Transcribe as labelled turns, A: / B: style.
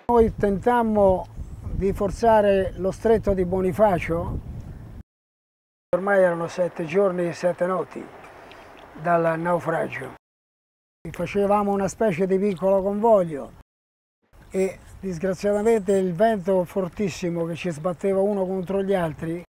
A: Noi tentammo di forzare lo stretto di Bonifacio, ormai erano 7 giorni e 7 notti dal naufragio. Facevamo una specie di piccolo convoglio e disgraziatamente il vento fortissimo che ci sbatteva uno contro gli altri